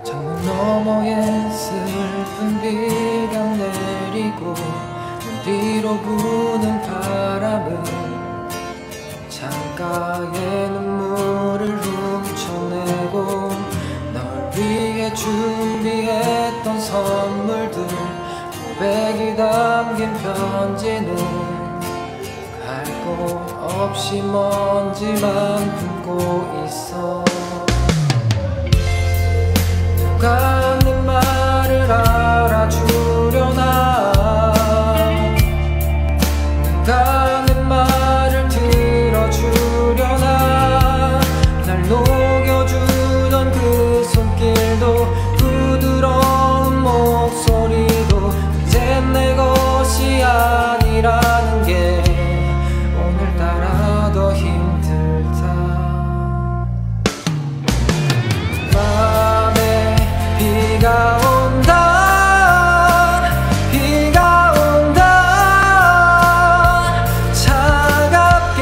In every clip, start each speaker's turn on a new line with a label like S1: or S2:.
S1: 창문 너머에 슬픈 비가 내리고 눈 뒤로 부는 바람은 창가에 눈물을 훔쳐내고 널 위해 준비했던 선물들, 고백이 담긴 편지는 갈 곳 없이 먼지만 품고 있어. 누가 내 말을 알아주려나, 누가 내 말을 들어주려나. 날 녹여주던 그 손길도 부드러운 목소리도 이젠 내 것이 아니라는 게 오늘따라 더 힘들다. 맘에 비가 온다, 비가 온다, 차갑게.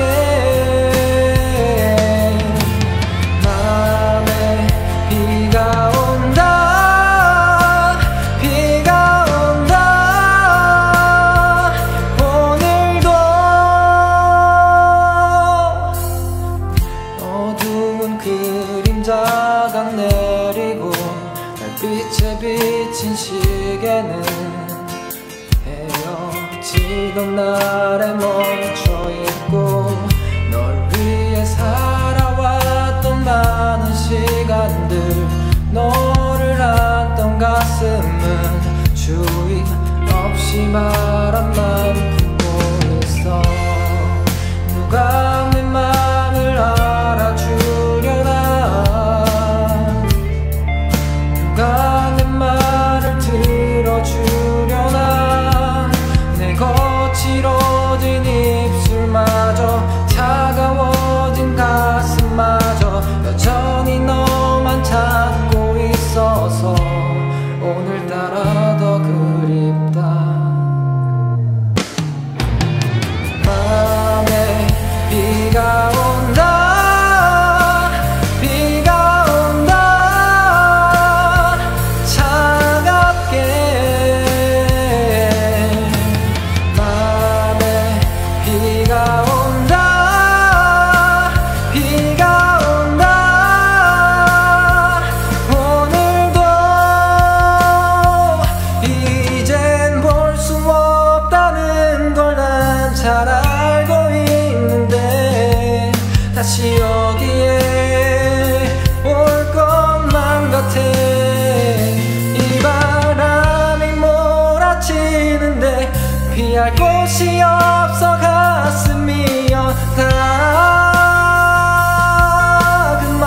S1: 맘에 비가 온다, 비가 온다. 오늘도 어두운 그림자가 내리고 빛에 비친 시계는 헤어지던 날에 멈춰있고 널 위해 살아왔던 많은 시간들, 너를 안던 가슴은 주의 없이 바람만 품고 있어. 누가 내 맘을 알아주려나, 누가 내 말을 들어주려나. 내 거칠어진 입술마저 차가워진 가슴마저 여전히 너만 찾고 있어서 오늘따라 더 그립다. 맘에 비가 온다, 비가 온다, 차갑게. 맘에 비가 온다, 비가 온다. 오늘도 이젠 볼 수 없다는 걸 난 잘 알고 있는데 다시 여기에 올 것만 같아. 이 바람이 몰아치는데 피할 곳이 없어 가슴이 연다. 그만.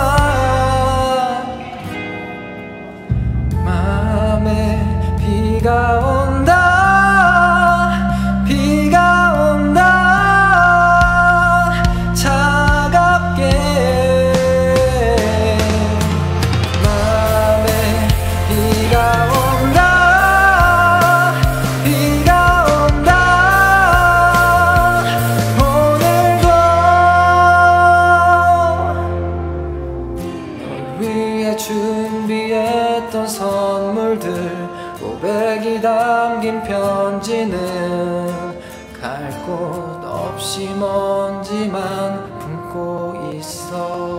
S1: 맘에 비가 온다, 비가 온다, 차갑게. 맘에 비가 온다, 비가 온다. 오늘도 널 위해 준비했던 선물들, 고백이 담긴 편지는 갈 곳 없이 먼지만 품고 있어.